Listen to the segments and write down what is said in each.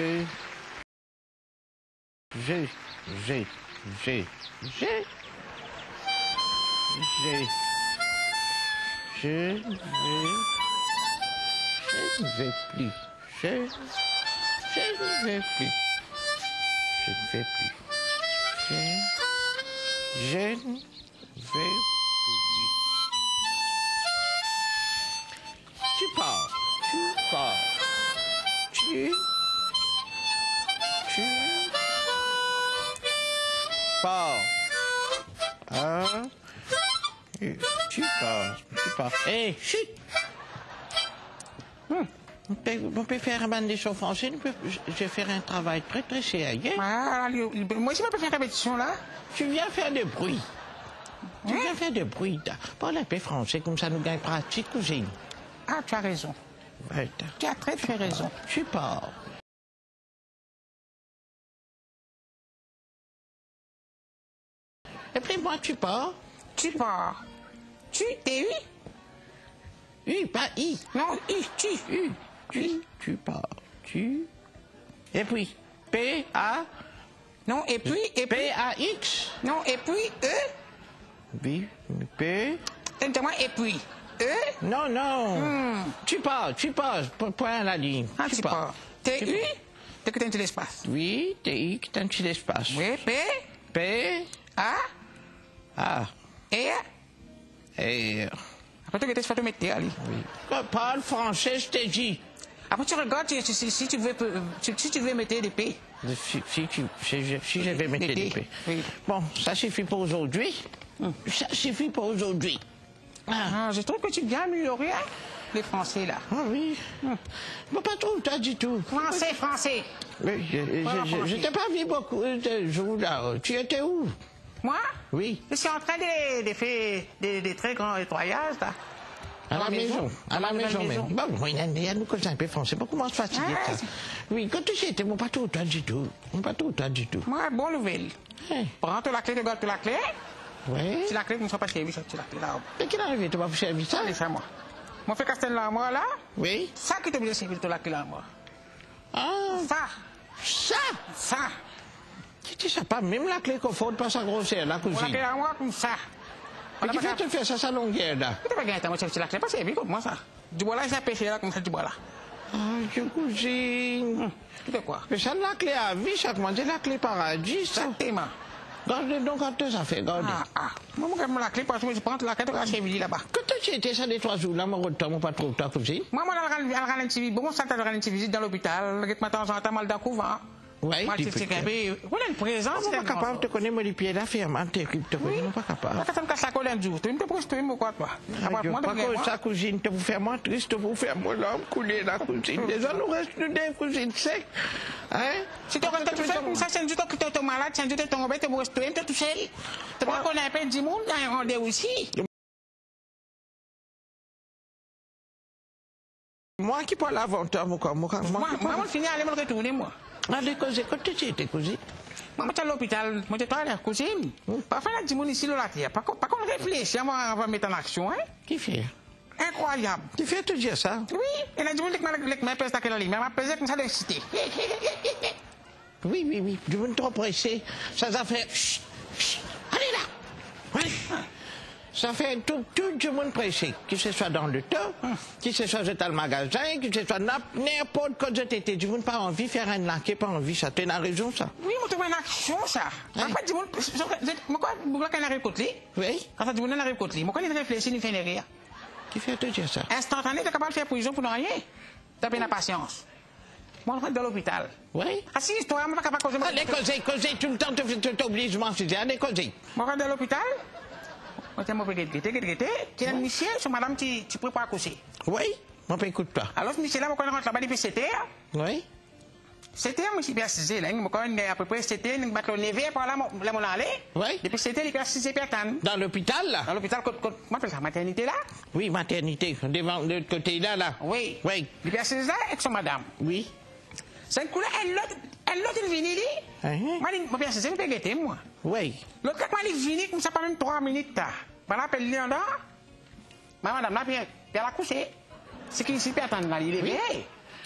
Tu pars. Hé, chut! On peut faire un bande de chansons français, je vais faire un travail très sérieux. Ah, moi aussi, je peux faire une répétition là. Tu viens faire du bruit. Tu viens faire du bruit. Parle un peu français, comme ça nous gagne pratique, cousine. Ah, tu as raison. Ouais, Tu as très raison. Tu pars. Et puis moi, tu pars. Tu pars. T'es U? U, pas I. Non, Tu pars. Et puis, P-A. Non, et puis. P-A-X. Non, et puis, E. Oui, P. Donne-moi, et puis. E. Non. Tu pars. Point à la ligne. Ah, tu pars. T-U. T'es que t'as un petit espace. Oui, T-I, qui t'as un petit espace. Oui, P. P. A. A. R. R. Après, tu vas te mettre ali. Oui. Parle français, je t'ai dit. Après, tu regardes si tu veux mettre des P. Si je vais mettre des P. Oui. Bon, ça suffit pour aujourd'hui. Ça suffit pour aujourd'hui. Ah, je trouve que tu viens améliorer hein, les Français là. Ah oui. Bon, pas trop, t'as dit tout. Français. Oui, je t'ai pas vu beaucoup de jours là. Tu étais où? Moi? Oui. Je suis en train de faire des très grands nettoyages là. À la maison même. Bon, il y a nous qui sommes un peu français. Pourquoi comment se fatiguer ça? Oui, quand tu sais, mon pas tout, t'as dit tout. Moi, bonne nouvelle. Prends la clé, regarde la clé. Oui. Si la clé ne soit pas chez lui, tu la clé là. Mais qu'est-ce qui est arrivé? Tu vas vous servir ça? C'est moi. Moi, fais caster là, moi là. Oui. Ça qui te veut servir la clé là, moi. Ah. Ça. Tu sais pas, même la clé qu'on faut pas sa grosseur, la cousine. La clé à moi comme ça. Mais qui fait te faire ça, sa longueur là? Tu vas gagner, moi, c'est la clé, pas servir comme moi ça. Du bois là, ça pêche là, comme ça, du bois là. Ah, je cousine. Tu fais quoi? Mais ça, la clé à vie, chaque mois, c'est la clé paradis, ça. Exactement. Garde donc quand ça fait, garde. Moi, je prends la clé parce que je prends la clé de la cheville là-bas. Quand tu étais ça des 3 jours là, mon temps, mon pas trop, ta cousine? Moi, je ralenti visite. Bon, ça t'a ralenti visite dans l'hôpital. Maintenant, j'entends mal d'un couvent. Oui, moi, tu sais voilà une présence. Je ne suis pas capable de connaître les pieds d'affaires, terrible, te connais, je ne suis pas capable. Ça me casse la colère un jour. Tu me prêches, tu me quoi, toi? Pas que sa cousine, te vous faire moins triste, te vous faire moins l'homme, couler la cousine. Déjà, nous restons des cousines secs. Hein? Si tu restes tout seul, comme ça, c'est un jour que tu es malade, c'est un jour que tu es tombé, tu restes tout seul. Tu vois qu'on a un peu du monde, il y a un rendez-vous aussi. Moi qui parle avant toi, moi, je finis à aller me retourner, moi. Allez, quand tu étais cousine? Moi, je suis à l'hôpital, moi, je suis à la cousine. Parfois, il y a du monde ici, là, par contre, réfléchir, on va mettre en action, hein? Qui fait? Incroyable. Tu fais te dire ça? Oui, il y a du monde qui m'a pesé dans la ligne, mais m'a pesé comme ça de cité. Oui, du monde trop pressé. Ça fait. Allez là! Oui. Ça fait tout le monde pressé, que ce soit dans le temps, que ce soit dans le magasin, que ce soit n'importe quoi de t'étais. Du monde pas envie de faire un laqué, pas envie, ça. Tu as raison, ça. Oui, moi, tu vois une action, ça. Après, du monde, moi, quand il arrive côté, oui. Quand du monde arrive côté, moi, quand il réfléchit, il fait rien. Qui fait te dire ça? Instantané, tu es capable de faire prison pour rien. Tu as bien la patience. Moi, je suis dans l'hôpital. Oui. Ah si, toi, je ne suis pas capable de causer. Allez, causer, tout le temps, tu t'obliges, moi, je dis, allez, causer. Moi, je suis dans l'hôpital. Moi, je suis tu as Michel, c'est madame, tu prépares à coucher. Oui, moi, je n'écoute pas. Alors, Michel, là, je rentre là-bas depuis 7 heures. Oui. 7 heures, je suis bien assisé, là. Je suis à peu près 7 heures, je suis levé par là, je suis allé. Oui. Depuis 7 heures, je suis assisé, dans l'hôpital, là? Dans l'hôpital, comment on appelle ça, maternité, là? Oui, maternité, devant de l'autre côté, là. Oui. Oui. Je suis assisé là avec son madame. Oui. C'est un coup là, l'autre, il vient, moi, je suis assisé, je peux guetter, moi. Oui. L'autre, quand il vient, comme ça, pas même 3 minutes, là. Je l'appelle Léon, madame, là, puis elle a couché. C'est qu'il s'y peut attendre, il est levé.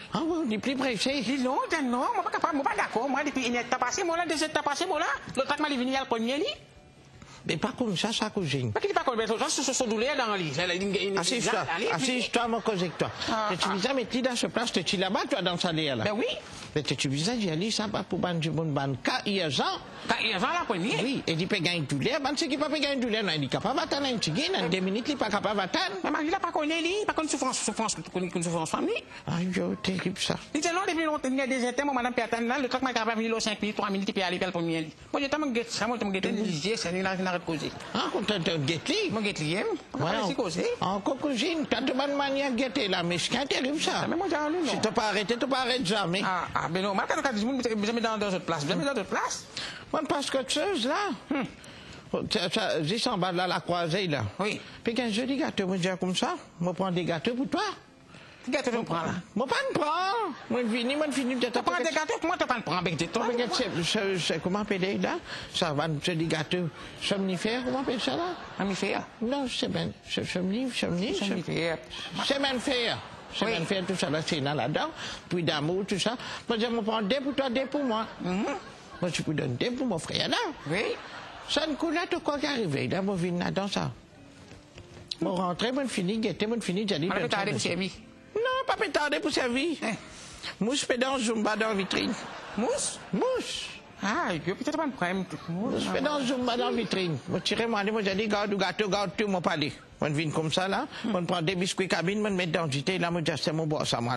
Ah oui, on est plus pressé. Dis non, non, moi pas capable, moi pas d'accord. Moi depuis une étape passée, moi là, deux étapes passées, moi là, l'autre m'a venu à le premier lit. Mais pas comme ça, sa cousine. Pas qu'il pas comme ça, ce sont douleurs dans le lit. Assise-toi, mon cause avec toi. Tu vis à mettre dans ce place, tu es là-bas, toi, dans sa là. Ben oui. Mais tu vis à y aller, ça va pour ban du monde, ban K.I.A.Z. K.I.A.Z. la première. Oui, et il peut gagner douleur, ban c'est qui peut gagner douleur, non, il est capable d'attendre un petit gain, en 2 minutes, il n'est pas capable d'attendre. Mais Marie, il n'a pas connu, il pas connu souffrance famille. Aïe, terrible ça. Il dit non, depuis longtemps, il y a des étés, moi, madame Piatan, là, le truc m'a capable de venir 5 minutes, 3 minutes, il peut aller pour le premier lit. Moi, j'ai tellement guetté ça, moi, je me guetté, c'est une arrête de causer. Ah, quand tu as guetté? Moi, guetté, encore cousine, tu as de bonne manière de guetter là, mais c'est terrible ça. Mais moi, j'ai un si tu n'as pas arrêté, tu n'as pas arrêté jamais. Ah, ben non, quand tu as dit, jamais dans d'autres places, jamais dans d'autres places. Moi, parce que tu sais, là, juste en bas de la croisée, là. Oui. Puis quand je dis gâteaux, moi, je dis comme ça, moi, prends des gâteaux pour toi. Quel gâteau tu prends là? Moi, pas de prendre. Moi, je finis de tu prends des gâteaux, comment tu prends avec des temps? Comment appeler là? Ça va, c'est des gâteaux somnifères, comment appelle ça là? Somnifères? Non, c'est bien. Somnifères. Faire tout ça là, c'est là-dedans. Puis d'amour, tout ça. Moi, je me prends 2 pour toi, 2 pour moi. Moi, je peux donner 2 pour mon frère là. Oui. Ça ne coule là, tout quoi qui arrive. Là, moi, je viens dans ça. Moi, rentrer, moi, fini, guetter, moi, fini, j'ai dit. Pas pétarder pour servir. Non, pas pétarder pour servir. Mousse pédant, Zumba dans la vitrine. Mousse? Mousse. Ah, il y a peut-être pas de problème. Mousse pédant, Zumba dans la vitrine. Moi, tirez moi, j'ai dit, garde, gâteau, garde tout, mon palais. On vient comme ça, là. On prend des biscuits cabines, on met dans le JT, là, moi, j'ai mon bois, ça, moi,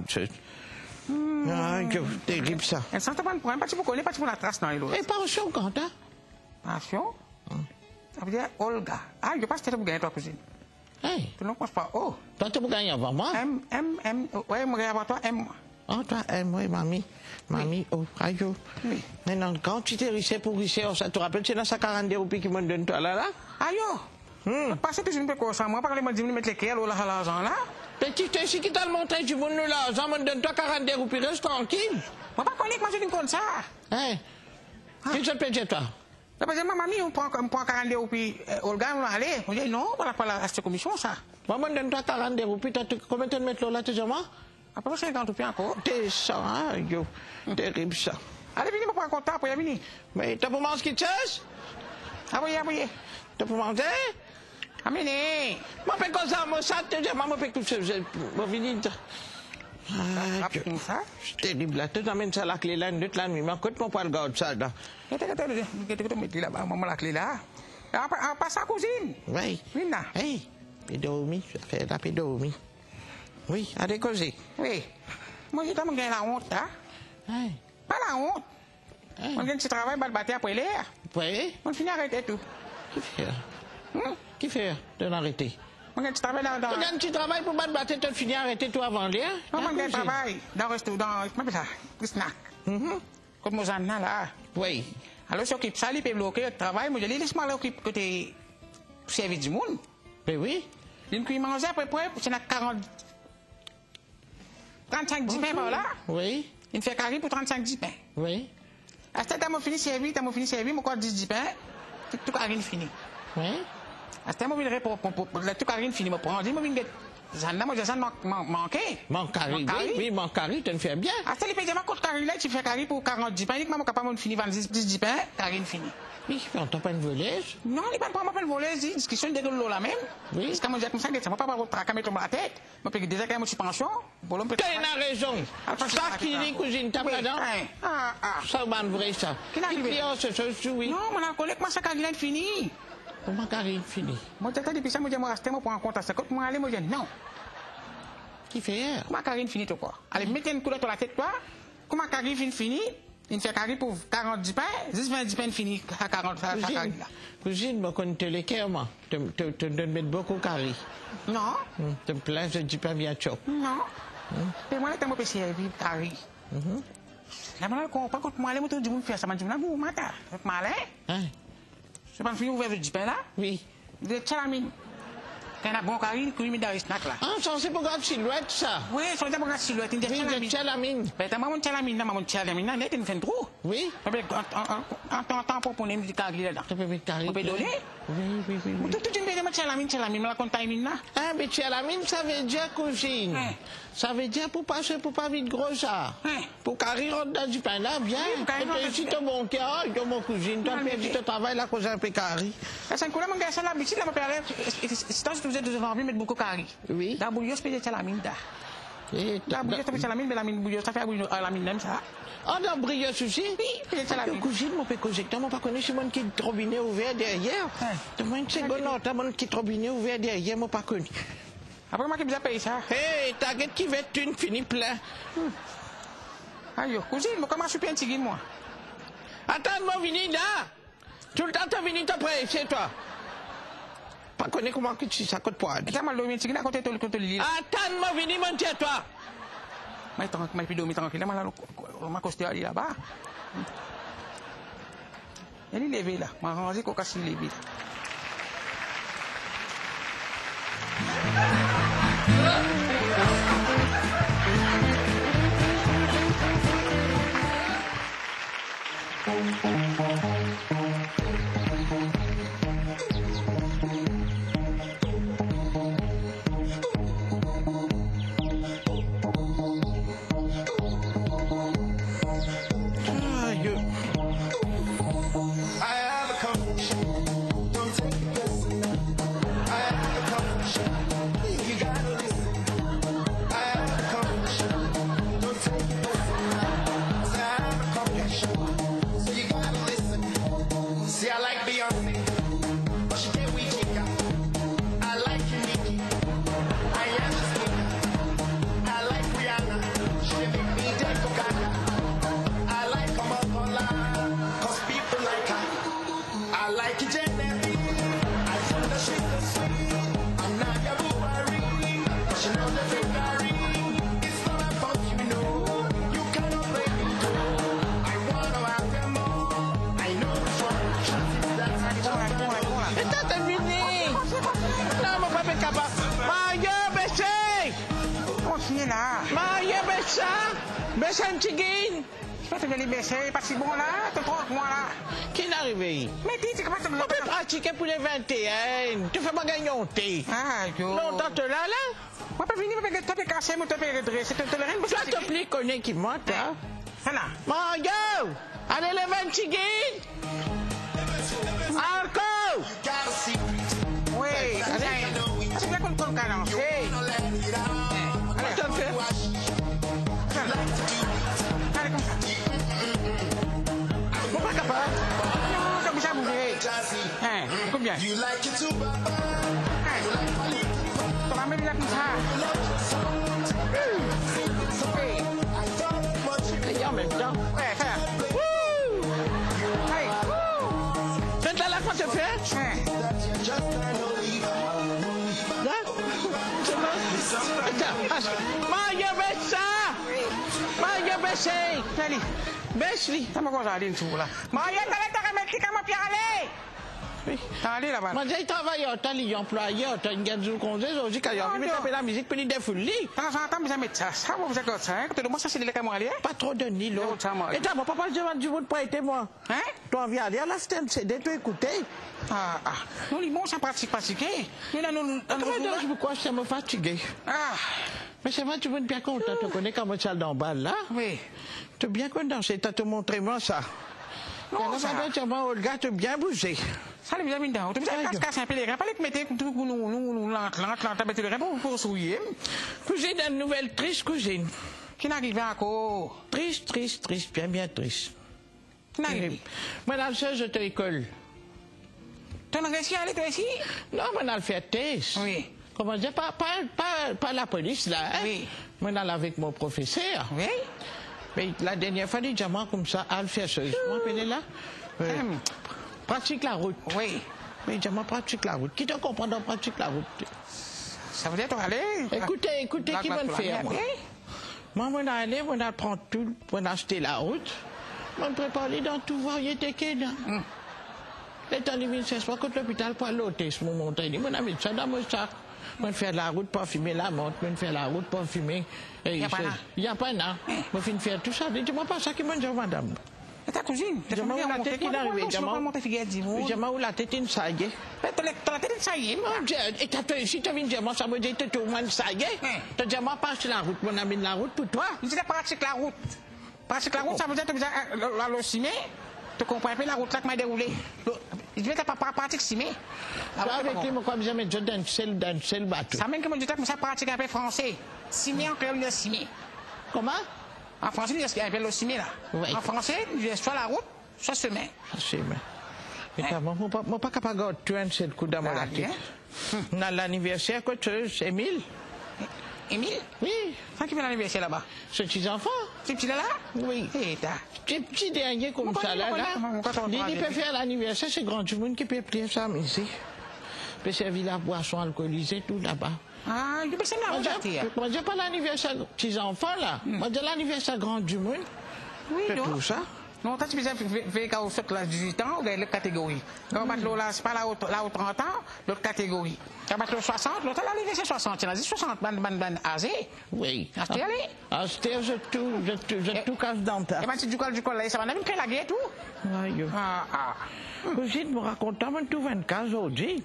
ah, terrible, ça. Elle sent pas de problème, pas tu connais, pas tu la trace dans les autres. Et pension, quand, hein? Pension? Ça veut dire Olga. Ah, je pense que tu as gagné toi, cousine. Hey. Tu ne penses pas, oh. Toi, tu as gagné avant moi? Ouais, moi, avant toi, M. Oh, toi, oui, mamie. Mamie, oh, aïe. Oui. Maintenant, quand tu t'es rissé pour risser, ça te rappelle, c'est dans sa 42 roupies qui me donne toi, là? Aïe. Parce que je ne peux pas ça. Moi, par exemple, je vais mettre les clés, là, l'argent, là. Petit, tu sais qui t'a le montré, tu veux nous l'argent, me donne toi 42 roupies, reste tranquille. Moi, pas connaître, moi, je ne compte ça. Hein? Qui te paye toi? Parce que ma mamie, on prend 42 roupies, Olga, on va aller. On dit non, on va pas cette commission, ça. Moi, je donne toi 42 roupies, combien tu mets là, tu sais, moi? À peu près 50 roupies encore. T'es ça, hein, yo. Terrible ça. Allez, venez, je prends un compte pour y venir. Mais t'as pour manger ce qui te chasse? Ah oui, ah oui. T'as pour manger? Amenez. Moi, je fais comme ça, moi, ça, moi, je fais tout ça. Moi, venir. Ah, c'est terrible là. Tu t'amènes ça la clé là, une autre la nuit. Mais écoute, mon pas le garde ça là. Tu mets là-bas, maman la clé là. On passe à la cousine. Oui. Oui, là. Hey, pédomie, ça fait la pédomie. Oui, allez causer. Oui. Moi, j'ai tellement gagné la honte, là. Hey. Pas la honte. On gagne ce travail, on va le battre après l'air. Oui. On finit arrêter tout. Qui fait? Qui fait de l'arrêter? On gagne ce travail dans... On gagne ce travail pour battre, tu as fini arrêter tout avant l'air? Non, on gagne travail dans le restaurant, comment on appelle ça? Le snack. Comme moi, j'en ai là. Oui. Alors, si on occupe ça, il peut bloquer le travail. Moi, je dis, laisse-moi l'occuper côté service du monde. Mais oui. Il me mange après, c'est 35 10 pains par là. Oui. Il me fait carré pour 35 10 pains. Oui. À ce temps, t'as fini servir, mon corps 10 pains, tout carré fini. Oui. À ce temps, moi, tout carré fini, moi, prends, dis-moi, moi, j'ai ça manqué. Mon carré, oui, mon carré, tu le fais bien. À ce temps, il paye contre carré là, tu fais carré pour 40 pains, uniquement, moi, capable de finir 10 pains, carré fini. Oui, on t'a pas une voleuse? Non, il ne pas une voleuse, discussion de l'eau là même. Oui. Parce que moi, j'ai comme ça, ça ne va pas traquer mettre la tête. Moi, puis déjà, quand je suis pension, tu as raison. Ça qui dit, cousine, t'as pas dedans? Ça va vrai, ça. Qui arrive? Oui. Non, mon collègue, moi, ça, Caroline fini. Comment Caroline fini? Moi, j'attends depuis ça, moi, je vais rester, moi, pour un compte à 50. Moi, allez, moi, je dis non. Qui fait? Comment Caroline fini, tout quoi? Allez, mettez une couleur sur la tête, toi. Comment Caroline fini? Il fait carré pour 40 pains, 10-20 pains fini à 40 à carré là. Cousine, je connais les cœurs, moi. Tu me mets beaucoup carré. Non. Tu me places, je dis pas bien chaud. Non. Mais moi, je peux servir carré. Là, je ne comprends pas quand moi, je me fais ça, je me dis, vous, matin, malin. Hein? Je ne pas fini ouvert du pain là? Oui. De chalamine. Quand on a bon carré, il met dans le snack là. Ah, ça, c'est pour grande silhouette, ça. Oui, c'est pour grande silhouette. Il Oui, de Tchalamine. Mais t'as mon Tchalamine, là, mon Tchalamine, là, il fait trop. Oui. En temps pour poner du carré là. Tu peux mettre carré. On peut donner? Oui. Tout une belle Tchalamine, la contamine là. Ah, mais Tchalamine, ça veut dire cousine. Ça veut dire pour passer, pour pas vite gros ça. Pour carré rentre dans du pain là, bien. Et puis, si tu mon cœur, tu mon cousine, tu as perdu ton travail là, cause un peu carré. C'est un coup là, mon gars, ça l'habitude, là, mon père, c'est tant que vous êtes envie de mettre beaucoup carré. Oui. Dans bouillon, je peux dire Tchalamine là. Dans bouillon, ça fait Tchalamine, mais la mine bouillon, ça fait la mine même ça. Ah, dans bouillon aussi? Oui, peut-être Tchalamine. Cousine, mon père, moi, pas connaître si mon qui robinet ouvert derrière. De moins que c'est bon, non, t'as mon qui robinet ouvert derrière, moi, pas connu. Après, moi, qui me paye ça. Hé, t'inquiète qui va être une finie plein. Aïe, cousine, moi, comment je suis un tigre, moi? Attends-moi, venir là. Tout le temps, t'as venu t'après, c'est toi. Pas connaître comment que tu ça coûte poids. Attends-moi, le tigre, à côté de l'île. Attends-moi, venir, mon tiens, toi. Mais puis dormir tranquille, là, ma coste aller là-bas. Elle est levée là, m'a rangé qu'on casse levé. Baisse un petit guine. Je peux te venir baisser, pas si bon là, te trompe moi là. Qui est arrivé? Mais dis, c'est comment ça me On peut pratiquer pour les 21. Tu fais pas gagner un thé. Ah, yo. Longtemps te là? Moi, pas venir avec toi, t'es cassé, moi, t'es redressé, t'es le rien. Toi, te plie, connais qui monte, hein? Voilà. Mario! Allez, les 20 guine. Encore! Oui, c'est bien qu'on le calance. Allez, t'en fais. Pas capable. Non, comme ça, bouger. Combien? On va mettre là comme ça. Et en même temps. Ouais, faire. Faites là, quand tu fais. Là? C'est bon? Attends. Mario, baisse ça! Mario, baisse! Allez. Baisse-lui. Ça m'a aller une sous là. Mario, t'as remettre comment Pierre aller? Oui. Allez là-bas. Moi, j'ai travaillé en tant qu'employé, en tant que gazou conseil, j'ai dit qu'il y a la musique, puis il défoule. J'entends, mais ça met ça. Ça, vous êtes comme ça. Quand moi, ça, c'est les camarades. Pas trop de nid, là. Et t'as mon papa, je du monde prêter, moi. Hein? Toi, viens aller à la stand CD, tu écouter. Nous, les bons, ça pratiquer. Nous, là, nous, je crois que ça me fatigue. Mais c'est vrai, tu veux être bien content, tu connais comment ça dans balle, là? Oui. Tu es bien content, c'est te montrer moi ça. Non, ça va être Olga, tu as bien bougé. Ça, les bien dedans. Tu as cassé un peu les reins. Pas les mettre nous, le rein pour souiller. Cousine, une nouvelle triste cousine. Qui n'arrive encore? Triste, bien triste. Qui n'arrive? Moi, dans le sens de l'école. Tu as réussi à aller, toi ici? Non, moi, dans le fait test. Oui. Comment dire, pas la police, là. Hein? Oui. Moi, dans avec mon professeur. Oui. Mais la dernière fois, les diamants comme ça, à le faire sérieusement, là. Pratique la route. Oui. Mais diamants pratique la route. Qui te comprend dans pratique la route? Ça veut dire toi aller? Écoutez, qui va le faire, moi? Moi, on a allé, on a prendre tout, on a acheté la route. On prépare dans tout, voir, il était qu'elle. Les temps de 2016, quand l'hôpital pour l'hôtesse, mon montagne, on a mis ça dans mon sac. Moi, faire la route pour fumer la montre, moi, faire la route pour fumer. Il n'y a pas là. Moi, faire tout ça. Dis-moi pas ça qui m'a dit, madame. Et ta cousine? J'ai mal la tête qui est arrivée. J'ai mal la tête qui ça y est. T'as la tête ça y est. Et si tu viens dire moi, ça me dit tout le monde ça y est. Tu dis moi, pas sur la route, mon ami, la route pour toi. Je dis pratique la route. Pratique la route, ça veut dire que tu as le cimé. Tu comprends pas la route là qui m'a déroulé. Je vais pas pratique cimé. Avec lui, moi, comme jamais, je donne seul bateau. Ça même que moi, je dis que ça pratique un peu français. Cimé, en clair, le cimé. Comment? En français, il y a le cimé là. Oui. En français, il y a soit la route, soit chemin. Chemin. Mais moi, je ne suis pas capable de tuer un coup dans la tête. Dans l'anniversaire, c'est Émile. Émile? Oui. C'est qui fait l'anniversaire là-bas? Ce petit enfant? Ce petit là? Oui. Petit dernier comme ça là. Il peut faire l'anniversaire, c'est grand du monde qui peut plier ça, mais ici. Il peut servir la boisson alcoolisée, tout là-bas. Ah, il peut servir la route. Moi, je dis pas l'anniversaire petits enfants là. Moi, je dis l'anniversaire grand du monde. Oui, c'est tout ça. Non, tu peux faire quand vous faites l'âge de 18 ans, vous avez l'autre catégorie. Quand vous là, c'est pas là où 30 ans, l'autre catégorie. Quand vous êtes 60, l'autre là, l'anniversaire 60. Il a dit 60, ban âgé. Oui. Acheter, allez. Acheter, je tout casse dans ta. Et ben, si du col là, ça va même créer la guerre tout. Oui. Cousine me raconte tout 24 aujourd'hui.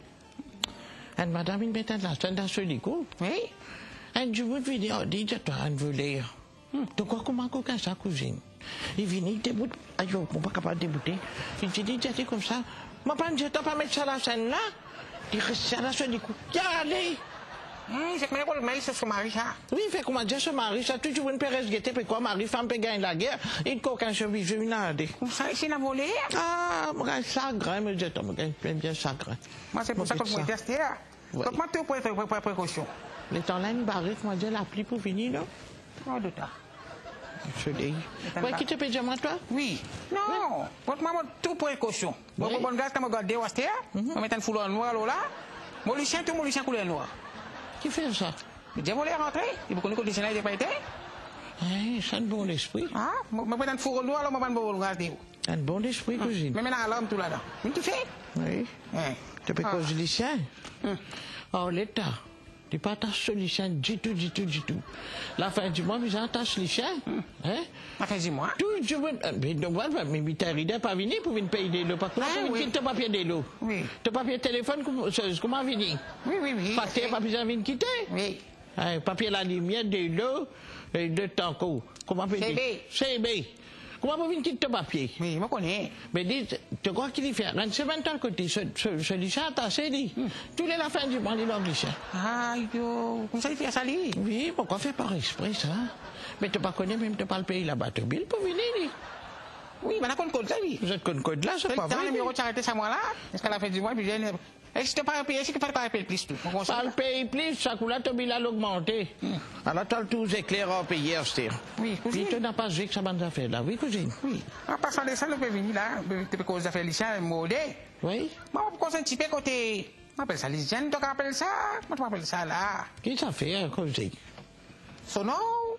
Et madame, il mettait la scène dans ce licou. Oui. Et je vous dis, dis toi, on veut lire. De quoi comment qu'on ça, cousine? Il vient, il déboute. Aïe, je ne suis pas capable de débouter. Il dit, j'étais comme ça. Je ne peux pas mettre ça à la scène là. Il reste ça dans ce licou. Allez! C'est que mais c'est son mari, ça. Oui, il fait comment dire ce mari, ça toujours une péresse guettée, puis quoi, mari, femme peut gagner la guerre, il coque un cheville, une année. Ça, c'est la volée? Ah, moi, chagrin, me dit, moi, bien chagrin. Moi, c'est pour ça que je vais tester, là. Comment tu prends précaution? Les temps là, une barrique, moi, j'ai la pluie pour venir, là. Non, de ta. Je dis. Ouais, qui te peut dire, moi, toi? Oui. Non. Pour moi, tout précaution. Bon, bon, gars, quand je regarde des wastés, je mets un foulard noir, là. Mon lucien, tout mon lucien couleur noire. Qui fait ça? Le diable est rentré. Il faut qu'on ait des pas été. C'est un bon esprit. Ah, je mets un foulard noir, là, je mets un bon regardé. Un bon esprit, cousine. Mais maintenant, l'alarme tout là-dedans. Tu fais? Oui. Tu peux causer lucien? Oh, l'État. Tu pas attaché le lucien du tout. La fin du mois, vous attachez le lucien. La fin du mois? Tout je veux. Mais tu n'as pas venir pour venir payer des lots. Pas comment tu n'as pas payer des lots? Oui. Tu n'as pas payé téléphone, comment venir? Oui. Papier, pas besoin de venir quitter? Oui. Papier, la lumière, des lots, et de temps. Comment payer? CB. Comment vous venez quitter ton papier? Oui, je connais. Mais dis, tu crois qu'il y fait? C'est 20 ans que tu ce lycée attaché, dit. Tous les la fin du mois, il est lycée. Ah, comment ça, il fait ça, lui? Oui, pourquoi faire par exprès, ça? Mais tu ne connais même pas le pays là-bas, tu bill pour venir, lui. Oui, mais on a code ça, lui. Vous êtes code là, c'est pas vrai. Dans le numéro de charité, ça, moi, là, est-ce qu'à la fin du mois, puis j'ai est-ce que tu pas payé, est-ce que tu pas payer plus tout? Pas le payer plus, ça coule là, ton bilan a augmenté. Alors, tu as tout éclairé en payer, c'est. Oui, cousine. Puis tu n'as pas joué que ça bonne affaire là, oui, cousine. Oui. En passant de ça, on peut venir là, tu peux causer des affaires lycéennes, modé. Oui. Moi, on peut un petit peu côté. On appelle ça lycéenne, tu appelles ça? Moi, tu m'appelles ça là. Qu'est-ce que ça fait, hein, cousine? Sono?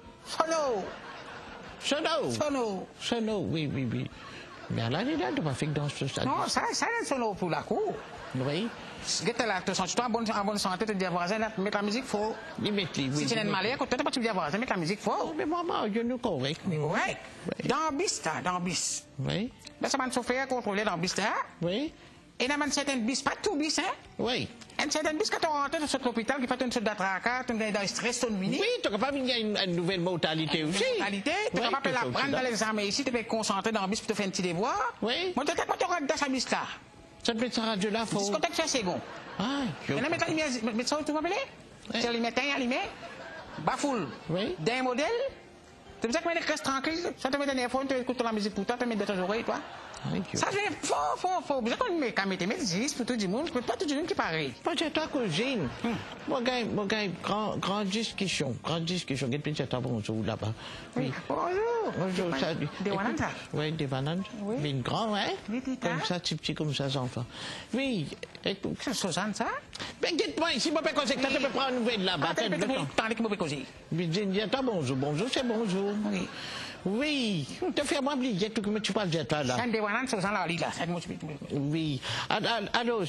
Sono, oui. Mais là, tu n'as pas fait que dans ce stade. Non, ça est sono pour la cour. Oui. Si tu es en bonne santé, tu dis à voisin, mettre la musique fort. Oui. Si tu es malade, tu ne dis à voisin, mettre la musique fort. Mais maman, je ne correct. Oui. Dans bis. Oui. Là, ça m'a chauffé à contrôler dans bis là. Oui. Et dans certaines bis, pas tout bis, hein? Oui. Et certaines bis, quand tu rentres dans l'hôpital, qui fait une sorte d'attraque, tu as un stress, tu oui, tu n'as pas une nouvelle mortalité aussi. Mortalité, tu n'as pas la prendre dans l'examen ici, tu peux te concentrer dans le bis pour te faire un petit devoir. Oui. Moi, tu rentres dans sa bis là. Ça te met ça radio là, faut. Discothèque c'est second. Ah, je. On a mis la lumière, mais ça, tu m'appelles? C'est les métins allumés, bafoule. Oui. D'un modèle. C'est pour ça que tu restes tranquille. Ça te met un iPhone, tu écoutes la musique pour toi, tu mets dans tes oreilles, toi. Ça fait fort. Vous savez qu'on met des 10 pour tout le monde, pas tout le monde qui est pareil. Moi, j'ai ta cousine. Moi, j'ai grande discussion. J'ai petit bonjour là-bas. Oui. Bonjour. Salut. Des bananes, ça? Oui, des bananes. Mais une grande, hein? Comme ça, petit comme ça, enfant. Oui. C'est Suzanne, ça? Mais dites-moi, si je peux causer, tu peux prendre une nouvelle là-bas. Attends, que je peux causer. Bonjour. Bonjour, c'est bonjour. Oui. Oui, te fais moi oublier tout que tu parles de toi là. C'est des bananes, Suzanne, là, là. Oui. Alors,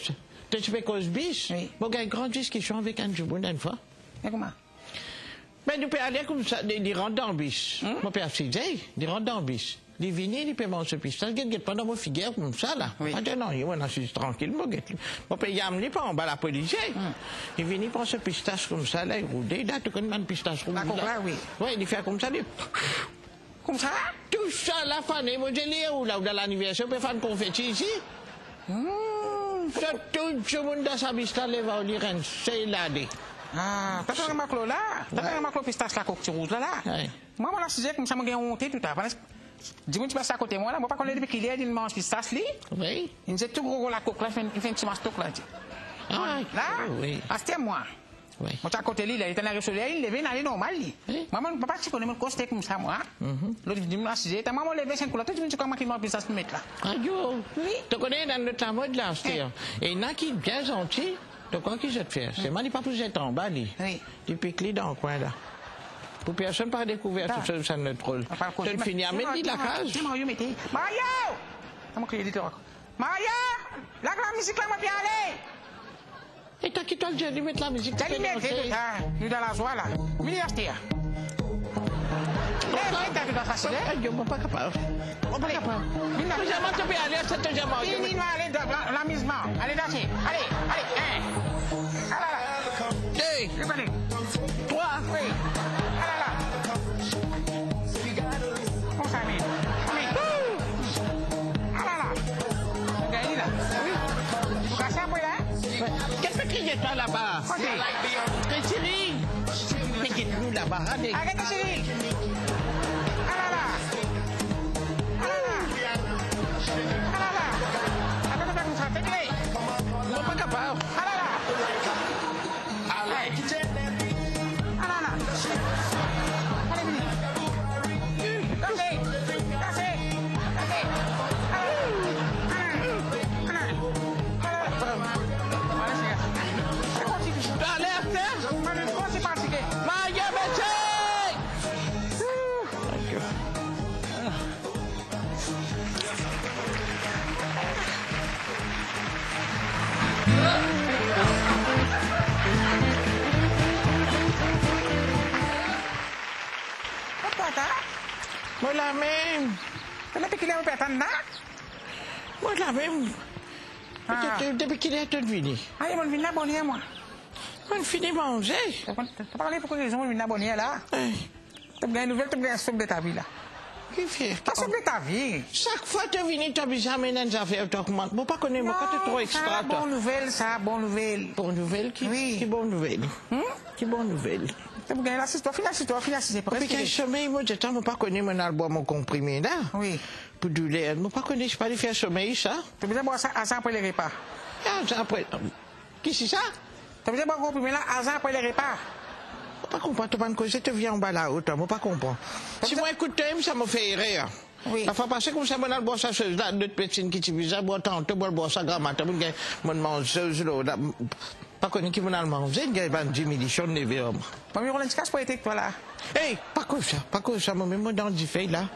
tu fais cause bis. Oui. Bon, il y a une grande discussion avec un jour, une fois. Et comment? Mais nous pouvons aller comme ça, ils rentrent dans le bis. Mon père s'est dit, ils rentrent dans le bis. Les vignes, ils peuvent manger pistache, ils ne pendant mon figure comme ça, là. Oui. Ah, non, je suis tranquille, mon gars. Mon père, il a pas en bas la police. Il vient, il prend ce pistache comme ça, là, il roule. Là, tu connais un pistache rouge. La coca, oui. Oui, il fait comme ça, il... Comme ça? Tout ça, la fan, et moi, j'ai où, là, où dans l'anniversaire, on peut faire un confetti ici. Tout le monde dans sa pistache, il va au lire, c'est là, Ah, t'as fait un maclo là? T'as fait un maclo pistache la coque rouge là? Ouais. Moi, on a sujet comme ça, je me honte tout à l'heure. Dis-moi, tu passes à côté de moi là, moi, pas qu'on est depuis qu'il est, il mange pistache, lui. Oui. Il me dit tout gros la coque là, il fait un petit mastoc là. Ah, Là? oui. Ah, c'était moi. Oui. Moi, à côté de lui, il était dans le soleil, il levait dans les normal. Oui. Maman, papa, tu connais mon costé comme ça, moi. L'autre, il dit, moi, si j'étais, maman, levé 5 coups là, tu me dis comment il m'a pistache pour mettre là. Radio. Oui. Tu connais dans notre mode là, c'est. Et il y en a qui sont bien gentils. Donc, quoi qu'ils se faire? C'est moi, il n'est pas pour être en bas, lui. Oui. Il pique dans le coin là. Pour personne pas découvert tout ça, ça ne troll. Tu le finis à mettre de la cage. C'est Mario, mettez. Mario! Ça m'a crié, dit Mario! La musique là, m'a bien allé! Et t'as qui toi le dit mettre la musique? T'as dit mettre, il est dans la joie là. L'université. T'as dans sa chaise? Je ne suis pas capable. Je ne suis pas capable. Je ne peux aller à cette jambe. Il va aller dans l'amusement. Allez, danser. Allez, allez. Ah là là. Deux. Trois. Oui. Ah là là. On s'amène. Ah là là. Regarde là. Oui. Tu peux casser un peu là? Qu'est-ce que tu fais toi là-bas? Ok. Mais Cyril. Mais quitte-nous là-bas. Allez. Arrête Cyril. Ah là là. Ah là là. Ah là là. Attends, comme ça. Fais-le. Je ne suis pas capable. Ah là là. Allez. Ah là là. Allez, venez. Cassez. Cassez. Cassez. Ah là là. Ah là là. Voilà, c'est ça. Continue. Allez, Comment c'est parti? Maïa, moi la même. Kenapa qu'il est un peu attendant? Moi la même. Depuis qu'il est venu. Ah, il m'a venu abonner, moi. On finit manger. T'as parlé pour quelle raison il m'a abonné là? T'as gagné une nouvelle, t'as gagné un somme de ta vie là. Qui fait? Pas somme de ta vie. Chaque fois que tu viens, tu as jamais dans les affaires, tu augmentes. Moi, pas connaître, moi, quand tu es trop extra. Bonne nouvelle, ça, bonne nouvelle. Bonne nouvelle? Qui bonne nouvelle? Qui bonne nouvelle? T'as gagné l'assistance, c'est Puis quand je sommeille, moi, je ne pas connaître mon album, mon comprimé là. Oui. Pour du lait. Moi, pas connaître, je ne pas faire sommeil, ça. T'as besoin de boire ça après les repas. Ah, ça après. Qui c'est ça? T'as besoin de boire comprimé là après les repas. Je ne comprends pas, tu vas me causer, tu viens en bas là-haut, je ne pas comprendre. Si moi écoute, ça me fait rire. Oui. La fois passée, comme ça, on boit ça, là, d'autres personnes qui t'y ça, boit tant, tu bois ça, grand matin, on mange là, pas connu qui m'a mangé, il y a 10 millions de nègres. Moi, je vais une casse politique, toi là. Hey, pas comme ça, moi, même dans du fait là.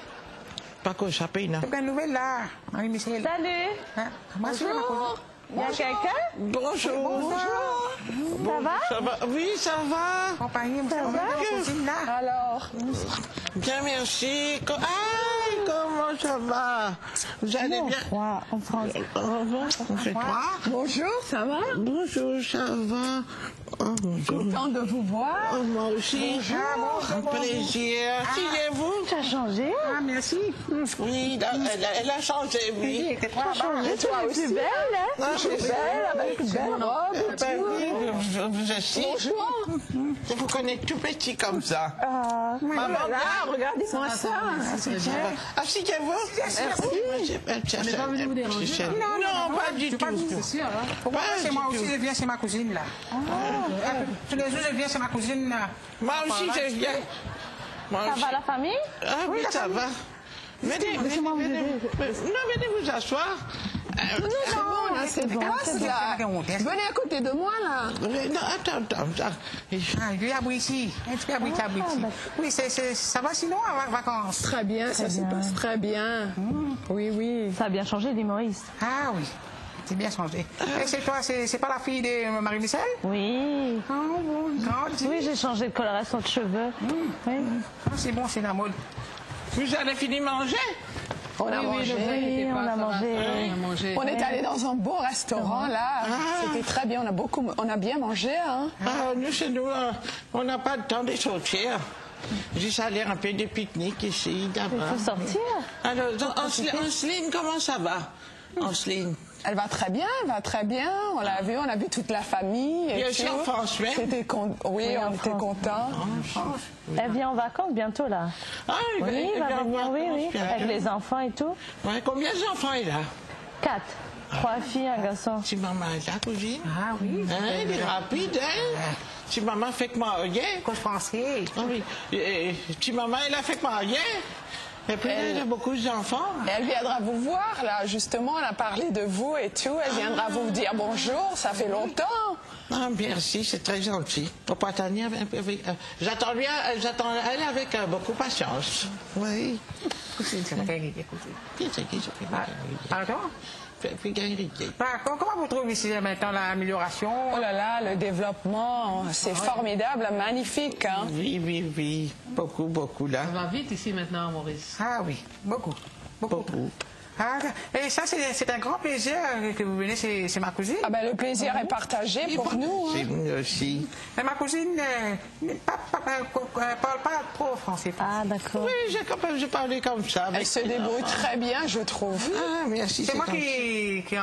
Pas comme ça, paye là. T'as gagné une nouvelle là, Marie-Michel. Salut. Hein? Bonjour. Il y a quelqu'un? Bonjour. Ça va? Ça va? Oui, ça va. Compagnie, vous savez, la cuisine là. Alors? Bien, merci. Aïe, comment ça va? Vous allez bien? Froid, en français. On fait trois. Bonjour, ça va? Bonjour, ça va? Oh, bonjour. Content de vous voir. Oh, moi aussi. Un plaisir. Asseyez-vous. Ça a changé? Ah, merci. Oui, elle a changé, oui. T'es pas Changé, toi aussi. Plus belle, hein? Non, Plus belle, avec une belle robe et Ben tout. oui, vous asseyez. Bonjour. Je vous connais tout petit comme ça. Maman, regardez-moi ça. Asseyez-vous. Merci. On n'est pas venu vous déranger. Non, pas du tout. C'est sûr, hein? Pourquoi c'est moi aussi, je viens chez ma cousine là. Tous les jours, je viens chez ma cousine là. Moi aussi, je viens. Ça va la famille? Ah oui, ça va. Venez vous asseoir. Non, c'est bon. Venez à côté de moi, là. Non, attends. Ah, il y a ici. Un petit peu ici. Oui, ça va sinon avoir vacances. Très bien, ça se passe très bien. Oui. Ça a bien changé, dit Maurice. Ah oui. C'est bien changé. Et c'est toi, c'est pas la fille de Marie-Michel? Oui. Oh, bon, grandi. Oui, j'ai changé de coloration de cheveux. Oui. Ah, c'est bon, c'est la mode. Vous avez fini de manger? On a mangé. Oui, on a mangé. On est allé dans un beau restaurant là. C'était très bien. On a bien mangé. Hein. Ah, nous, chez nous, on n'a pas le temps de sortir. Juste aller un peu de pique-nique ici, Il là-bas. faut sortir. Alors, Anceline, comment ça va? Anceline? Elle va très bien, elle va très bien. On l'a vu, on a vu toute la famille. Il y a aussi en France, oui. Oui, on était contents. Elle vient en vacances bientôt, là. Ah, Oui, elle va venir, oui. Avec les enfants et tout. Ouais, combien d'enfants est là? 4. 3 filles, un garçon. Si maman est là, cousine? Ah oui. Hein, il est rapide, hein? Si maman fait que moi, rien. Qu'est-ce que je pensais? Ah oui. Si maman, elle a fait que moi, rien. Et puis, elle a beaucoup d'enfants. Et elle viendra vous voir, là, justement, on a parlé de vous et tout. Elle viendra vous dire bonjour, ça fait longtemps. Ah, merci, c'est très gentil. J'attends elle avec beaucoup de patience. Oui. Pardon? Comment vous trouvez ici maintenant l'amélioration? Oh là là, le développement, c'est formidable, magnifique. Hein? Oui. Beaucoup là. Ça va vite ici maintenant, Maurice. Ah oui, beaucoup. Ah, et ça, c'est un grand plaisir que vous venez chez ma cousine. Ah ben, le plaisir est partagé pour nous. C'est Hein. nous aussi. Mais ma cousine ne parle pas trop français. Ah, d'accord. Oui, j'ai parlé comme ça. Elle se débrouille très bien, je trouve. Ah, merci. C'est moi gentil. qui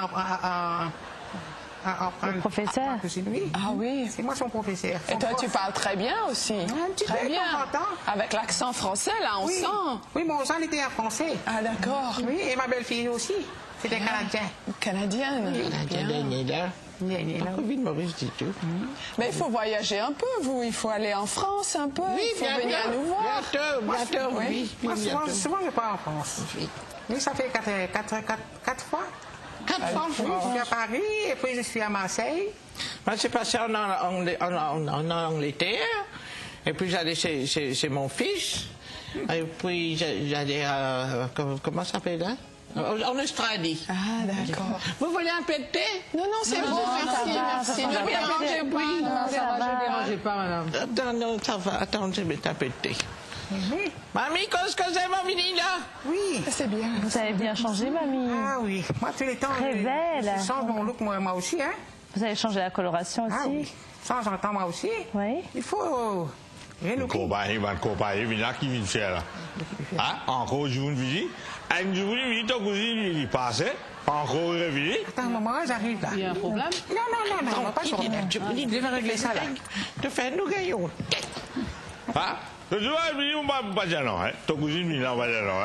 Le professeur? Ma cousine, oui. Ah oui. C'est moi son professeur. Et toi, tu parles très bien aussi. Un petit Très peu, bien. de temps en temps. Avec l'accent français, là, on Oui. sent. Oui, mon sang était en français. Ah d'accord. Oui, et ma belle-fille aussi. C'était canadien. Canadienne. Bien. Pas Covid, Maurice, dit tout. Mais il faut voyager un peu, vous. Il faut aller en France un peu. Oui, il faut venir nous voir. Bientôt, oui. Moi, souvent, je pars en France. Oui, ça fait 4 fois. 4 fois, Je suis à Paris et puis je suis à Marseille. Moi, j'ai passé en Angleterre, et puis j'allais chez mon fils, et puis j'allais à... Comment ça s'appelle là? En Australie. Ah d'accord. Vous voulez un peu de thé? Non, c'est bon, merci. Ne dérangez pas. Non, ça va. Ne dérangez pas, madame. Non, ça va. Attends, je vais mettre un peu de thé. Mamie, qu'est-ce que c'est, ma venue là? Oui. C'est bien. Vous avez bien changé, mamie. Ah oui. Moi, tous les temps, Très belle. je change mon look, moi aussi. Hein? Vous avez changé la coloration aussi? Ah oui. Ça, j'entends moi aussi. Oui. Il faut relooker. Compagnie, il y a qui vient faire là. Ah, encore je vous visite. Un jour, il ton cousine, il passe. Encore revenu. Attends un moment, j'arrive là. Il y a un problème? Non, pas de problème. Je vais régler ça là. De faire nous gagnons. Ah, tu vois, il ne va pas dire non. Ton cousine, il ne va pas dire non.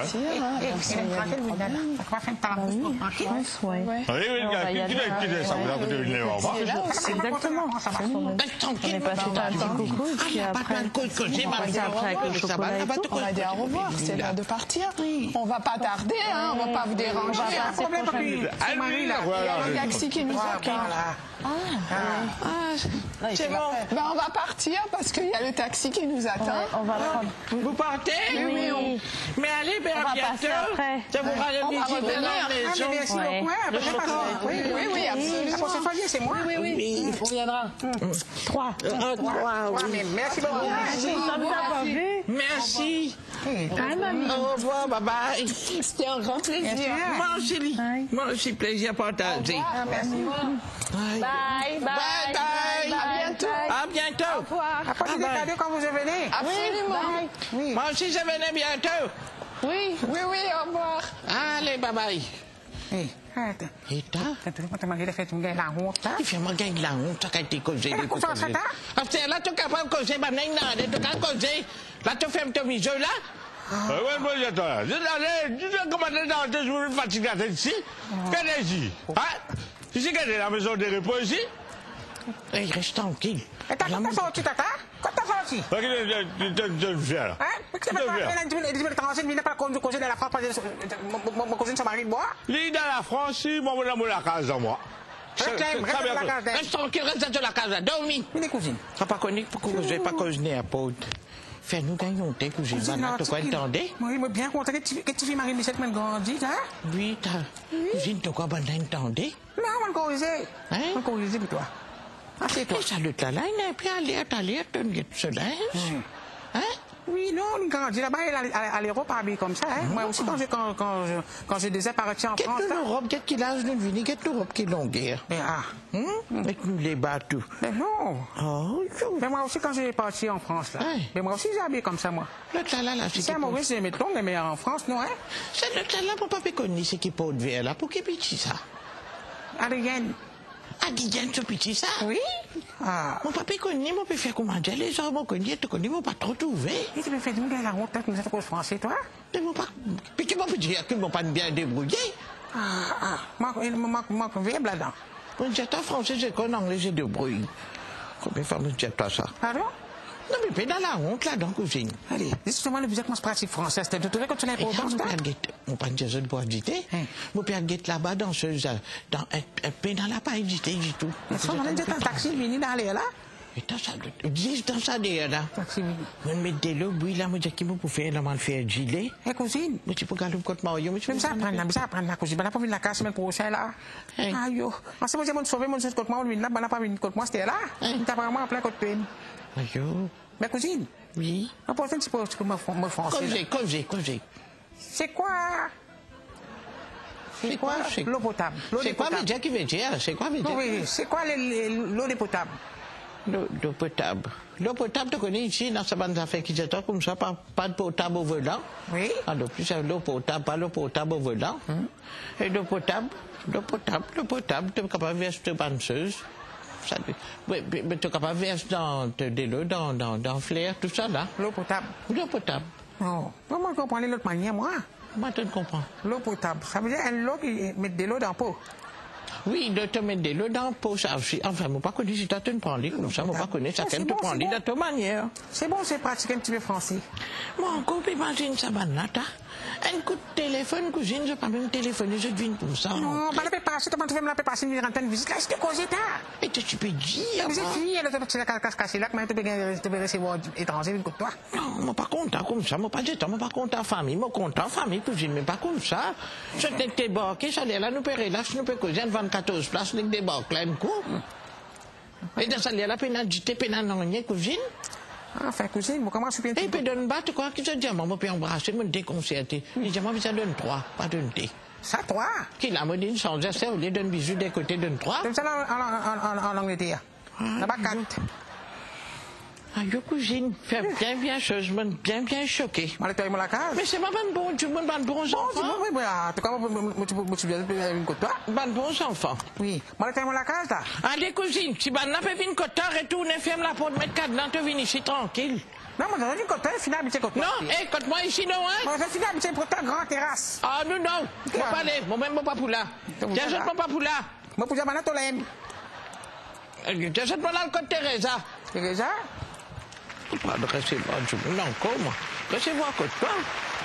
Oui. Oui, ça vous a coûté une lèvre. Exactement. Tranquille. On est passé par un petit coucou, et puis après, on va passer après avec le chocolat et tout. On va dire au revoir, c'est l'heure de partir. On va pas tarder, hein, on va pas vous déranger. On va passer prochaine. Il y a le taxi qui nous attend. C'est bon. Ben, on va partir parce qu'il y a le taxi qui nous attend. On va prendre. Vous partez? Oui. Mais allez, bien On va passer bientôt. après. Ça vous fera On va visiter revenir. la maison. Merci Ouais. beaucoup. Après, je passe. Oui, absolument. La prochaine fois, c'est moi. Oui. On reviendra. 3. Mais merci beaucoup. Ça vous a pas vu? Merci. Au revoir, bye bye. C'était un grand plaisir. Moi aussi, moi aussi, plaisir partagé. Bye, bye. Bye. À bientôt. À bientôt. Apportez des cadeaux quand vous venez. Absolument. Moi aussi, je venais bientôt. Oui, au revoir. Allez, bye bye. Attends. Et toi? Tu m'as fait une la honte. Il fait moi gagner la honte, ça a été causé. Ça, Là, tu es capable de causer, bah, non, tu es capable de causer. Là, tu fermes ton viseur, là. Oui, moi, j'attends. Tu sais comment tu es toujours fatigué ici? Qu'est-ce que ici? Ah, tu sais qu'elle est la maison de repos ici? Il reste tranquille. Et t'as sorti, tata? Quand t'as sorti? Qu'est-ce que tu fais là? Tu veux pas causer de la France parce que mon cousin se marie de bois? Il est dans la France, il m'a montré la case à moi. Reste tranquille, reste dans la casa, dormi. Mais cousine. Tu n'as pas connu pourquoi je vais pas causer à Paul. Fais-nous gagner tes cousines. Maintenant, tu quoi entendez? Moi, il m'a bien content que tu fais Marie-Michel qui m'a grandi, hein? Oui, ta cousine, tu quoi entendez? Non, encore osé. Hein? Encore osé pour toi. Ah, c'est toi. Et ça, le talent, il n'est plus allé, tu get ce linge. Hein? Oui, non, quand je là-bas, à l'Europe, habillé comme ça. Hein? Moi aussi, quand je disais partir en France. Qu'est-ce que l'Europe, qu'est-ce qu'il a de venir, qu'est-ce que l'Europe qui est longueur? Mais ah. Avec nous les bateaux. Mais non. Oh, Mais moi aussi, quand je suis parti en France, là. Hein? Mais moi aussi, j'ai habillé comme ça, moi. le talent, là, c'est C'est à Maurice, j'ai mes tongs, les meilleurs en France, non, hein? c'est le talent, mon papa connu, c'est qui porte vers là, pour qu'il petit ça. Adrienne. Ah, Didiane, ce petit ça? Oui? Ah. Mon papa connu, mon père fait commander les gens, mon connu, tu connais, mon pas trop trouvé. Et tu me fais nous la honte, tu nous as fait français, toi? Mais mon pas, puis tu m'as dit qu'ils m'ont pas bien débrouillé. Ah. Manque là-dedans. Mon jet en français, j'ai qu'en anglais, j'ai débrouillé. Combien de fois me jet toi ça? Pardon? Non, mais pas dans la honte, là, dans la cuisine. Allez, justement, le musique, moi, je pratique français. Tu trouvais que tu n'avais Et pas quand autant mon père guette, mon père dit, je ne bois d'idée. Mon père guette là-bas, dans un peu dans la paille, dit tout. Mais ça, on a dit un taxi, venu d'aller là. Et dans ça, dis dans ça, d'ailleurs, là. Taxi, venu. Je me mets de l'eau, oui, là, moi, j'ai qui me pour faire, là, mal faire gilet. Hé, cousine. Mais tu peux garder le côté Mario, mais tu Même ça, prendre la cousine. On n'a pas vu la casse semaine prochaine, là. Aïe, yo. En ce moment, j'ai sauvé mon côté moi, là, on n'a pas vu une côte moi, c'était là. T'as vraiment en plein côté peine. Aïe, Mais cousine. oui. On peut faire un petit peu me français. Congé. C'est quoi? C'est quoi? L'eau potable. C'est quoi, mais déjà qui veut dire? C'est quoi, mais Oui, c'est quoi l'eau potable? L'eau potable. L'eau potable, tu connais ici, dans sa bande d'affaires qui dit comme ça, pas de potable au volant. Oui. Alors, plus l'eau potable, pas l'eau potable au volant. Et l'eau potable, tu es capable de verser une panseuse. Oui, mais tu es capable de verser de l'eau dans flair, tout ça là. L'eau potable. L'eau potable. Non. Comment je comprends l'autre manière, moi? Moi, tu ne comprends. L'eau potable. Ça veut dire une eau qui met de l'eau dans la peau. Oui, de te mettre de l'eau dans la peau, ça aussi. Enfin, je ne pas connu si tu te prends comme ça, je ne pas connu chacun te prend de toute manière. C'est bon, c'est pratique un petit peu français. Moi, encore, imagine ça, banata. Un coup de téléphone, cousine, je ne peux pas même téléphoner, je devine pour ça. Non, bah, la pépasse, tu vas me la pépasse, une rentaine visite. Là, c'est que cause état. Et tu peux dire. Vous êtes fille, elle a la casse là, mais tu peux recevoir étranger, une côte toi. Non, moi, pas content comme ça, moi, pas du temps, moi, pas content famille, moi, content famille, cousine, mais pas comme ça. Je t'ai débarqué, ça là, nous paierait là, je nous peux causer 24 places, nous débarque là, une coup. Et dans ça, là, peine à jeter, peine à n'ennuyer, cousine. Enfin, cousine, vous commencez bien. Et puis, donne battre, quoi, qui se dit, moi, peut embrasser, me déconcerter. Il dit, moi, ça donne 3, pas donne 2. Ça, toi? Qui l'a me dit, sans geste, on lui donne bisous des côtés, donne 3. Comme ça, en Angleterre. Là-bas, 4. Aïe, cousine, fais bien chose, bien choqué. On va la case. Mais c'est pas bon, tu me ban bons enfants. Oui, en tout cas, tu viens une côte toi. Ban bons enfants. Oui. On va la case, là. Allez, cousine, si ban n'a pas vu une côte, retourne, ferme la porte, mettre cadenas, te viens ici tranquille. Non, mais dans une côte, final, habité côte. Non, hé, côte-moi ici, non, hein? Moi, je final, habité côte, grande terrasse. Ah, non, je pas aller, moi même, mon papoula. Tiens, jette mon papoula. Moi, pour dire, maintenant, tu l'aimes. Tiens, jette-moi là le côte Teresa. Teresa? Pas de recevoir, non, comment? Recevoir côte, quoi?